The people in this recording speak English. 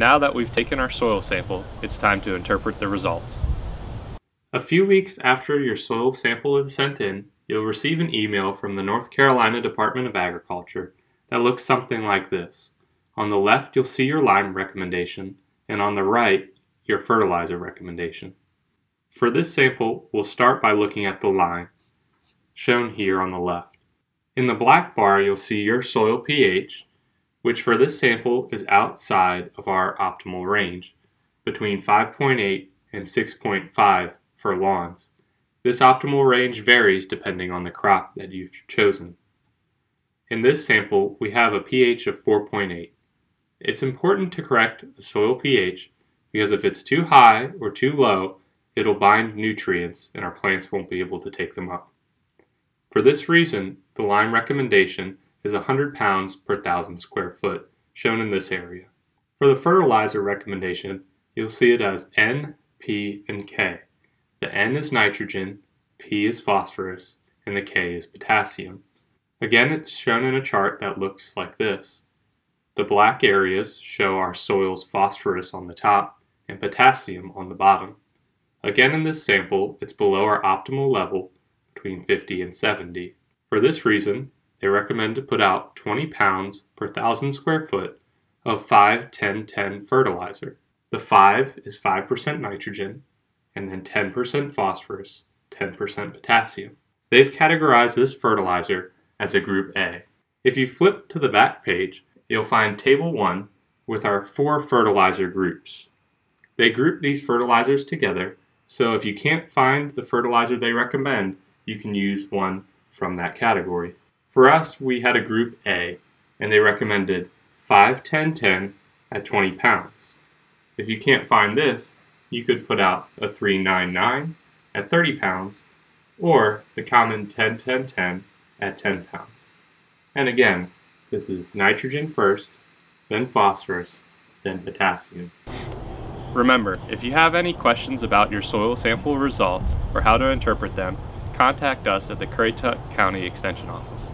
Now that we've taken our soil sample, it's time to interpret the results. A few weeks after your soil sample is sent in, you'll receive an email from the North Carolina Department of Agriculture that looks something like this. On the left, you'll see your lime recommendation, and on the right, your fertilizer recommendation. For this sample, we'll start by looking at the lime, shown here on the left. In the black bar, you'll see your soil pH, which for this sample is outside of our optimal range, between 5.8 and 6.5 for lawns. This optimal range varies depending on the crop that you've chosen. In this sample, we have a pH of 4.8. It's important to correct the soil pH because if it's too high or too low, it'll bind nutrients and our plants won't be able to take them up. For this reason, the lime recommendation is 100 pounds per 1,000 square foot, shown in this area. For the fertilizer recommendation, you'll see it as N, P, and K. The N is nitrogen, P is phosphorus, and the K is potassium. Again, it's shown in a chart that looks like this. The black areas show our soil's phosphorus on the top and potassium on the bottom. Again, in this sample, it's below our optimal level between 50 and 70. For this reason, they recommend to put out 20 pounds per 1,000 square foot of 5-10-10 fertilizer. The 5 is 5% nitrogen, and then 10% phosphorus, 10% potassium. They've categorized this fertilizer as a group A. If you flip to the back page, you'll find Table 1 with our 4 fertilizer groups. They group these fertilizers together, so if you can't find the fertilizer they recommend, you can use one from that category. For us, we had a group A, and they recommended 5-10-10 at 20 pounds. If you can't find this, you could put out a 3-9-9 at 30 pounds, or the common 10-10-10 at 10 pounds. And again, this is nitrogen first, then phosphorus, then potassium. Remember, if you have any questions about your soil sample results or how to interpret them, contact us at the Currituck County Extension Office.